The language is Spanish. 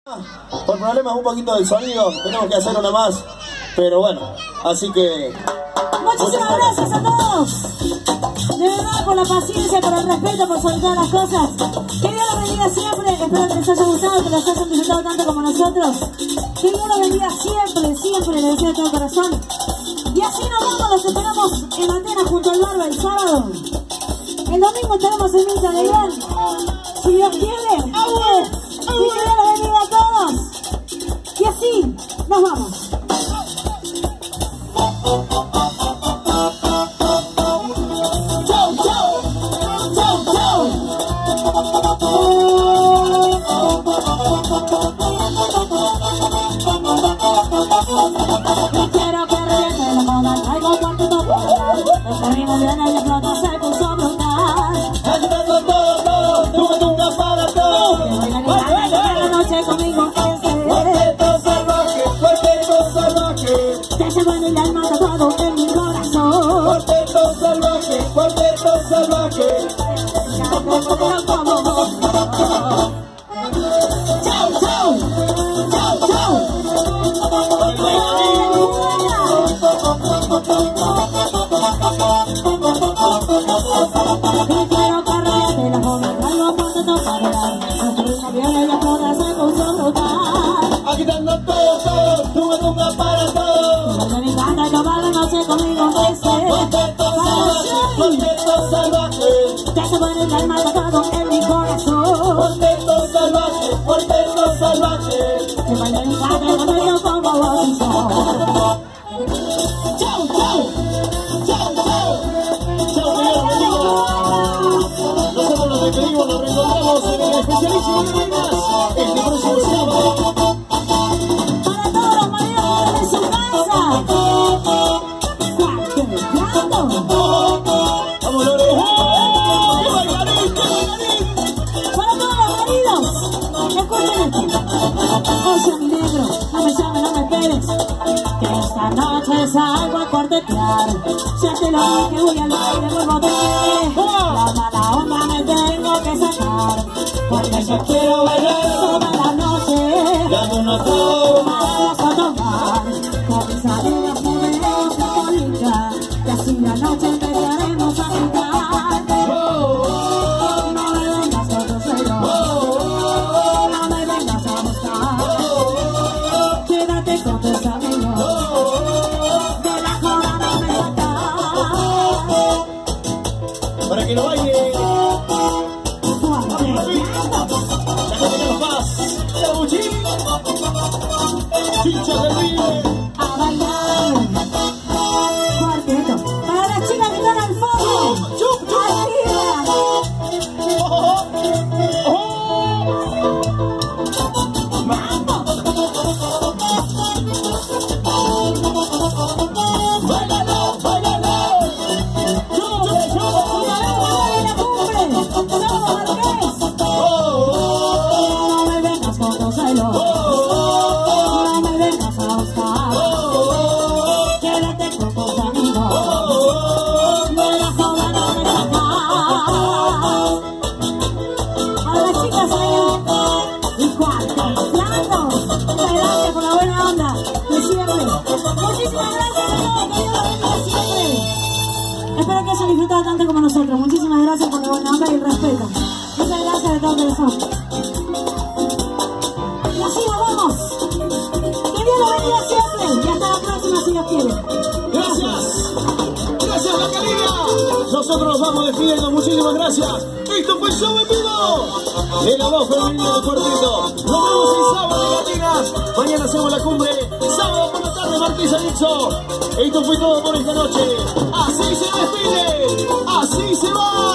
Por problemas un poquito del sonido, tenemos que hacer una más. Pero bueno, así que... Muchísimas gracias a todos. De verdad, por la paciencia, por el respeto, por soltar las cosas. Que Dios los bendiga siempre. Espero que les haya gustado, que los hayan disfrutado tanto como nosotros. Que Dios los bendiga siempre, siempre, les deseo de todo corazón. Y así nos vamos, los esperamos en Atenas junto al Barba el sábado. El domingo estaremos en Villa de Iván. Si Dios quiere. Y que Dios los bendiga a todos. Y así nos vamos. Quiero que reviente la moda, traigo cuarteto para dar. Este ritmo viene y explota, se puso brutal. Agitando todo, tunga para todo. Que baila que cada noche conmigo Cuarteto salvaje, cuarteto salvaje. te llevo en el alma tatuado en mi corazón. Cuarteto salvaje, cuarteto salvaje. Chau, chau, chau, chau. Y quiero que reviente la moda, traigo cuarteto para dar. Este ritmo viene y explota, se puso brutal. Agitando todo, tunga para todo. Me encanta toda la noche conmigo Cuarteto salvaje, cuarteto salvaje. te llevo en el alma tatuado en mi corazón. Cuarteto salvaje, cuarteto salvaje. Que baila mi padre cuando yo pongo voz y son. Chau, chau, chau, chau. Chau, Dios bendiga. Nosotros nos despedimos, nos reencontramos en el especialísimo de Reinas este próximo sábado. Para todos los maridos de su casa. Vamos, Lore. ¡Qué bailarín, qué bailarín! Para todos los maridos, escuchen esto. Oye, mi negro, no me llames, no me esperes. Que esta noche salgo a cuartetear. Siéntelo que voy al baile por bote. La mala onda me tengo que sacar. Porque yo quiero bailar toda la noche. Dame una toma. Vamos a tomar. Con mis amigas me veo católica. Y así la noche empezaremos a jugar. No me vengas con tu celo. No me vengas a buscar. Quédate con tus amigos. De la joda no me sacas. Para que lo baile. La gente de los Paz. La Buchi. Chicha del Río. A bailar. Cuarteto. Para las chicas que están al fondo. Arriba. Bailalo, bailalo. No me vengas con tu celo. No me vengas a buscar. Quédate con tus amigos. De la joda no me sacas. A las chicas allá. Y cuarteteando. Gracias por la buena onda de siempre. Muchísimas gracias a todos. Que Dios los bendiga siempre. Espero que hayan disfrutado tanto como nosotros. Muchísimas gracias por la buena onda y el respeto. Muchas gracias de todo corazón. Y así nos vamos. Que Dios los bendiga siempre. Y hasta la próxima si Dios quiere. Gracias. Gracias, Bacalina. Nosotros nos vamos despidiendo. Muchísimas gracias. Esto fue Show en Vivo. De la voz femenina del cuarteto. Nos vemos el sábado en Latinas. Mañana hacemos la cumbre. Sábado por la tarde, Marqués Alixo. Esto fue todo por esta noche. Así se despide. Así se va.